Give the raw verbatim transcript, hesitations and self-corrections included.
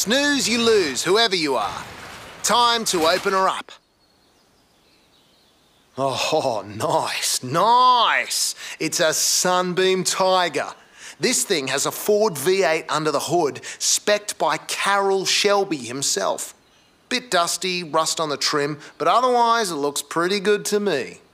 Snooze, you lose, whoever you are. Time to open her up. Oh, nice, nice. It's a Sunbeam Tiger. This thing has a Ford V eight under the hood, spec'd by Carroll Shelby himself. Bit dusty, rust on the trim, but otherwise it looks pretty good to me.